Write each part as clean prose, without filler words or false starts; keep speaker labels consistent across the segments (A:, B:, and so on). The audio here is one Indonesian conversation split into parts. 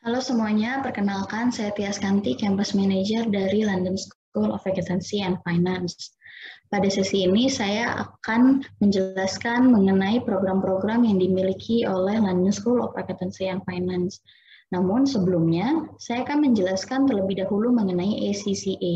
A: Halo semuanya, perkenalkan saya Tias Kanti, Campus Manager dari London School of Accountancy and Finance. Pada sesi ini saya akan menjelaskan mengenai program-program yang dimiliki oleh London School of Accountancy and Finance. Namun sebelumnya, saya akan menjelaskan terlebih dahulu mengenai ACCA.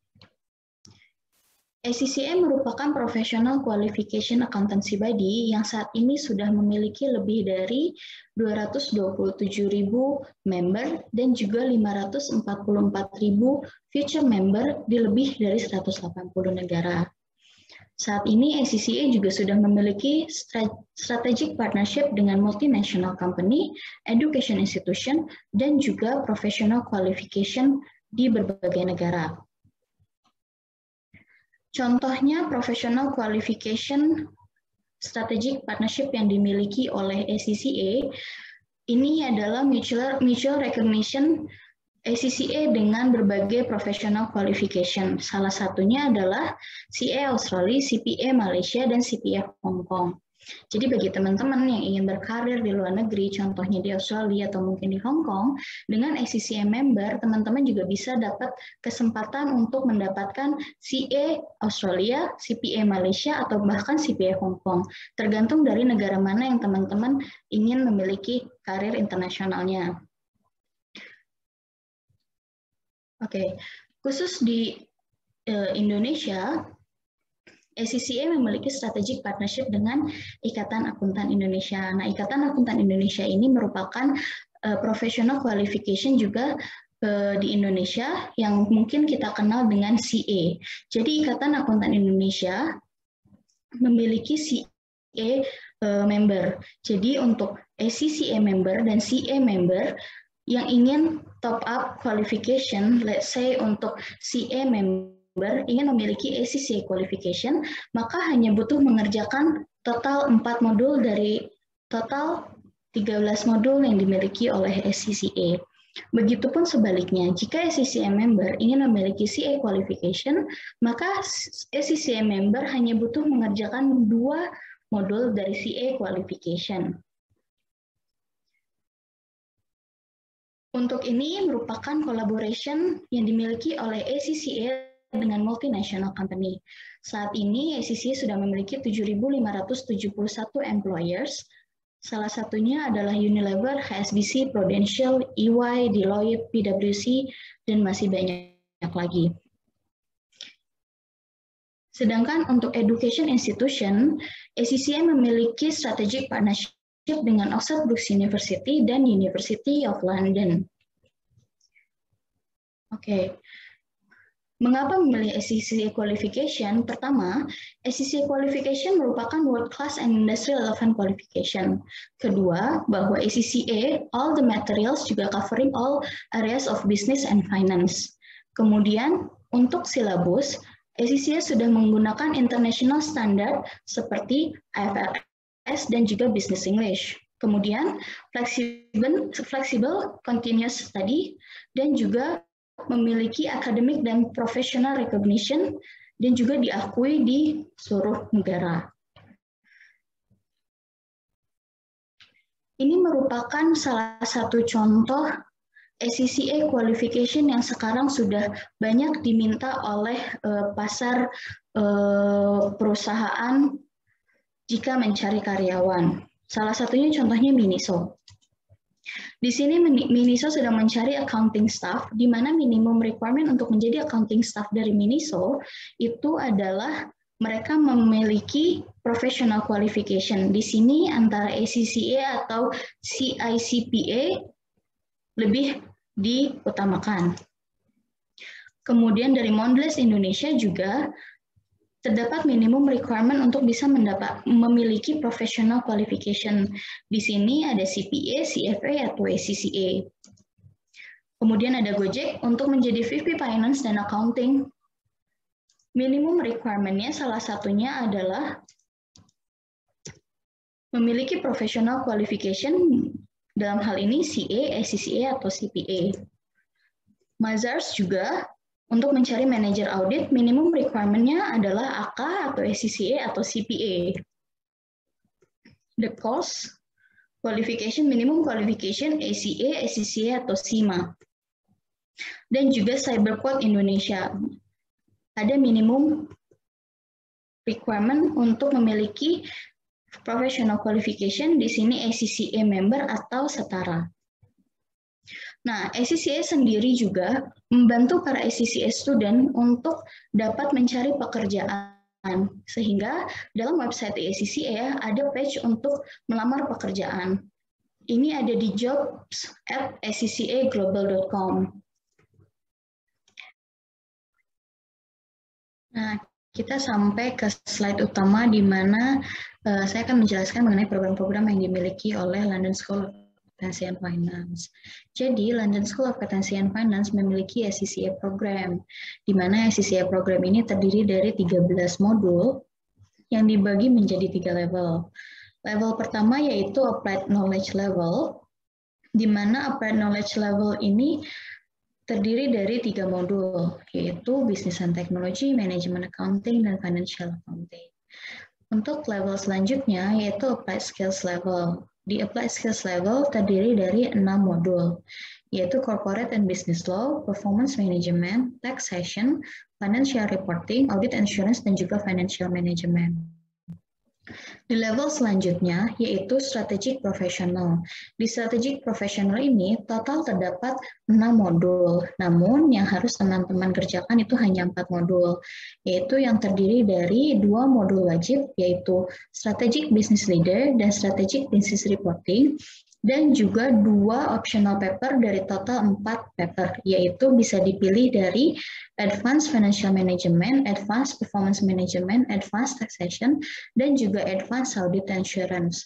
A: ACCA merupakan Professional Qualification Accountancy Body yang saat ini sudah memiliki lebih dari 227.000 member dan juga 544.000 future member di lebih dari 180 negara. Saat ini ACCA juga sudah memiliki strategic partnership dengan multinational company, education institution, dan juga professional qualification di berbagai negara. Contohnya Professional Qualification Strategic Partnership yang dimiliki oleh ACCA, ini adalah mutual recognition ACCA dengan berbagai professional qualification. Salah satunya adalah CA Australia, CPA Malaysia, dan CPA Hong Kong. Jadi bagi teman-teman yang ingin berkarir di luar negeri, contohnya di Australia atau mungkin di Hong Kong, dengan ACCA member, teman-teman juga bisa dapat kesempatan untuk mendapatkan CA Australia, CPA Malaysia, atau bahkan CPA Hong Kong. Tergantung dari negara mana yang teman-teman ingin memiliki karir internasionalnya. Oke, khusus di Indonesia, ACCA memiliki strategic partnership dengan Ikatan Akuntan Indonesia. Nah, Ikatan Akuntan Indonesia ini merupakan professional qualification juga di Indonesia yang mungkin kita kenal dengan CA. Jadi Ikatan Akuntan Indonesia memiliki CA member. Jadi untuk ACCA member dan CA member yang ingin top up qualification, let's say untuk CA member ingin memiliki ACCA qualification, maka hanya butuh mengerjakan total 4 modul dari total 13 modul yang dimiliki oleh ACCA. Begitupun sebaliknya, jika ACCA member ingin memiliki CA qualification, maka ACCA member hanya butuh mengerjakan 2 modul dari CA qualification. Untuk ini merupakan collaboration yang dimiliki oleh ACCA dengan multinational company. Saat ini ACCA sudah memiliki 7.571 employers. Salah satunya adalah Unilever, HSBC, Prudential, EY, Deloitte, PwC, dan masih banyak lagi. Sedangkan untuk education institution, ACCA memiliki strategic partnership dengan Oxford Brookes University dan University of London. Oke. Mengapa memilih ACCA qualification? Pertama, ACCA qualification merupakan world class and industry relevant qualification. Kedua, bahwa ACCA all the materials juga covering all areas of business and finance. Kemudian, untuk silabus, ACCA sudah menggunakan international standard seperti IFRS dan juga Business English. Kemudian, flexible continuous study dan juga memiliki academic dan professional recognition dan juga diakui di seluruh negara. Ini merupakan salah satu contoh ACCA qualification yang sekarang sudah banyak diminta oleh pasar perusahaan jika mencari karyawan. Salah satunya contohnya Miniso. Di sini Miniso sedang mencari accounting staff, di mana minimum requirement untuk menjadi accounting staff dari Miniso itu adalah mereka memiliki professional qualification. Di sini antara ACCA atau CICPA lebih diutamakan. Kemudian dari Mondelez Indonesia juga terdapat minimum requirement untuk bisa memiliki professional qualification. Di sini ada CPA, CFA, atau ACCA. Kemudian ada Gojek untuk menjadi VP Finance dan Accounting. Minimum requirement-nya salah satunya adalah memiliki professional qualification, dalam hal ini CA, ACCA, atau CPA. Mazars juga untuk mencari manajer audit, minimum requirement-nya adalah AK atau ACCA atau CPA. The cost minimum qualification ACA, ACCA, atau CIMA. Dan juga CyberQuad Indonesia. Ada minimum requirement untuk memiliki professional qualification, di sini ACCA member atau setara. Nah, ACCA sendiri juga membantu para ACCA student untuk dapat mencari pekerjaan. Sehingga dalam website ACCA ada page untuk melamar pekerjaan. Ini ada di jobs@accaglobal.com. Nah, kita sampai ke slide utama di mana saya akan menjelaskan mengenai program-program yang dimiliki oleh London School of Accountancy and Finance. Jadi, London School of Accountancy and Finance memiliki ACCA program, di mana ACCA program ini terdiri dari 13 modul yang dibagi menjadi 3 level. Level pertama yaitu Applied Knowledge Level, di mana Applied Knowledge Level ini terdiri dari 3 modul, yaitu Business and Technology, Management Accounting, dan Financial Accounting. Untuk level selanjutnya yaitu Applied Skills Level. Di Applied Skills Level terdiri dari 6 modul, yaitu Corporate and Business Law, Performance Management, Taxation, Financial Reporting, Audit Assurance, dan juga Financial Management. Di level selanjutnya yaitu Strategic Professional. Di Strategic Professional ini total terdapat 6 modul, namun yang harus teman-teman kerjakan itu hanya 4 modul, yaitu yang terdiri dari 2 modul wajib, yaitu Strategic Business Leader dan Strategic Business Reporting, dan juga 2 optional paper dari total 4 paper, yaitu bisa dipilih dari Advanced Financial Management, Advanced Performance Management, Advanced Taxation, dan juga Advanced Audit Assurance.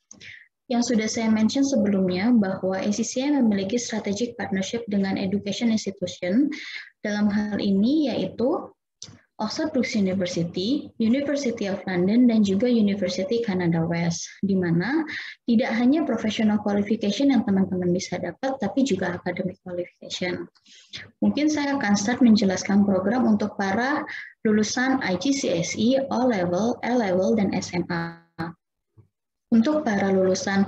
A: Yang sudah saya mention sebelumnya bahwa ACCA memiliki strategic partnership dengan education institution. Dalam hal ini yaitu Oxford Brookes University, University of London, dan juga University Canada West, di mana tidak hanya professional qualification yang teman-teman bisa dapat, tapi juga academic qualification. Mungkin saya akan start menjelaskan program untuk para lulusan IGCSE, O-Level, L-Level, dan SMA. Untuk para lulusan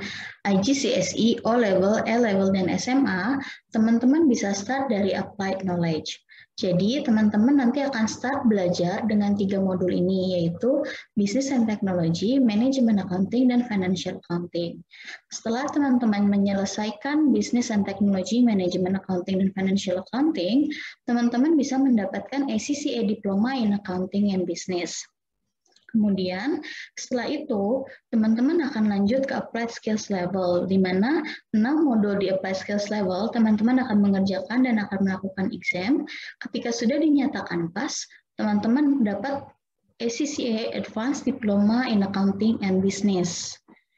A: IGCSE, O-Level, L-Level, dan SMA, teman-teman bisa start dari Applied Knowledge. Jadi, teman-teman nanti akan start belajar dengan 3 modul ini, yaitu Business and Technology, Management Accounting, dan Financial Accounting. Setelah teman-teman menyelesaikan Business and Technology, Management Accounting, dan Financial Accounting, teman-teman bisa mendapatkan ACCA Diploma in Accounting and Business. Kemudian setelah itu teman-teman akan lanjut ke Applied Skills Level, di mana 6 modul di Applied Skills Level teman-teman akan mengerjakan dan akan melakukan exam. Ketika sudah dinyatakan pas, teman-teman dapat ACCA Advanced Diploma in Accounting and Business.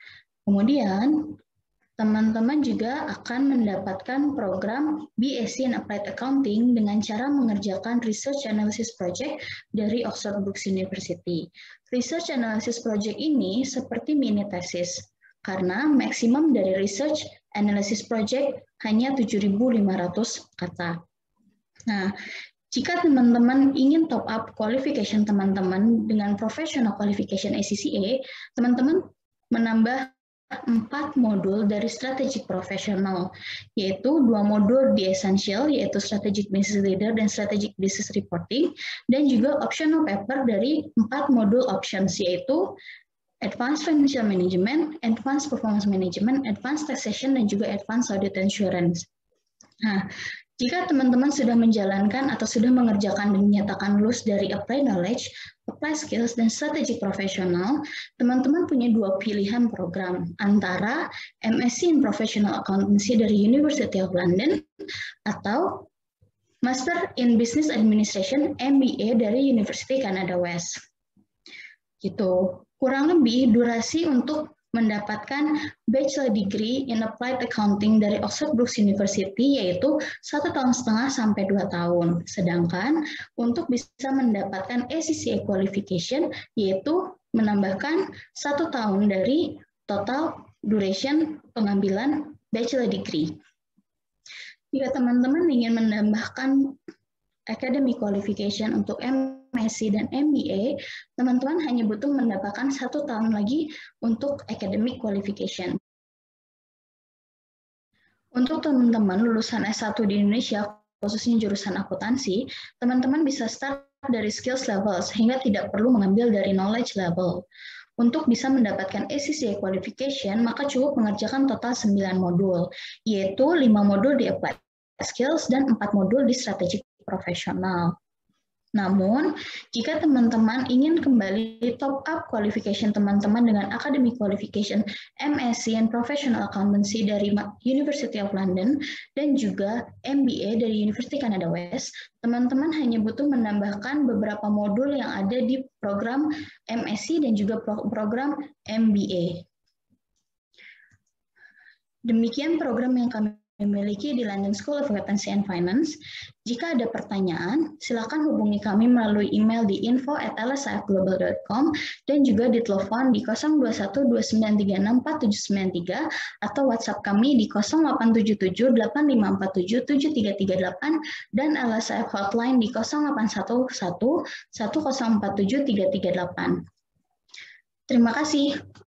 A: Kemudian teman-teman juga akan mendapatkan program BSc in Applied Accounting dengan cara mengerjakan Research Analysis Project dari Oxford Brookes University. Research Analysis Project ini seperti mini tesis, karena maksimum dari Research Analysis Project hanya 7.500 kata. Nah, jika teman-teman ingin top up qualification teman-teman dengan Professional Qualification ACCA, teman-teman menambah 4 modul dari Strategic Professional, yaitu 2 modul di Essential, yaitu Strategic Business Leader dan Strategic Business Reporting, dan juga optional paper dari 4 modul options, yaitu Advanced Financial Management, Advanced Performance Management, Advanced Taxation, dan juga Advanced Audit Assurance. Nah, jika teman-teman sudah menjalankan atau sudah mengerjakan dan dinyatakan lulus dari Applied Knowledge, Applied Skills, dan Strategic Professional, teman-teman punya 2 pilihan program, antara MSc in Professional Accountancy dari University of London atau Master in Business Administration MBA dari University Canada West. Gitu. Kurang lebih durasi untuk mendapatkan bachelor degree in applied accounting dari Oxford Brookes University yaitu 1,5 tahun sampai 2 tahun. Sedangkan untuk bisa mendapatkan ACCA qualification yaitu menambahkan 1 tahun dari total duration pengambilan bachelor degree. Jika teman-teman ingin menambahkan academic qualification untuk MSc dan MBA, teman-teman hanya butuh mendapatkan 1 tahun lagi untuk academic qualification. Untuk teman-teman lulusan S1 di Indonesia, khususnya jurusan akuntansi, teman-teman bisa start dari skills level sehingga tidak perlu mengambil dari knowledge level. Untuk bisa mendapatkan ACCA qualification, maka cukup mengerjakan total 9 modul, yaitu 5 modul di applied skills dan 4 modul di strategic profesional. Namun, jika teman-teman ingin kembali top up qualification teman-teman dengan academic qualification MSc and Professional Accountancy dari University of London dan juga MBA dari University Canada West, teman-teman hanya butuh menambahkan beberapa modul yang ada di program MSc dan juga program MBA. Demikian program yang kami memiliki di London School of Accountancy and Finance. Jika ada pertanyaan, silakan hubungi kami melalui email di info@lsifglobal.com dan juga di telepon di 0212936473 atau WhatsApp kami di 087785477338 dan LSIF hotline di 081110473338. Terima kasih.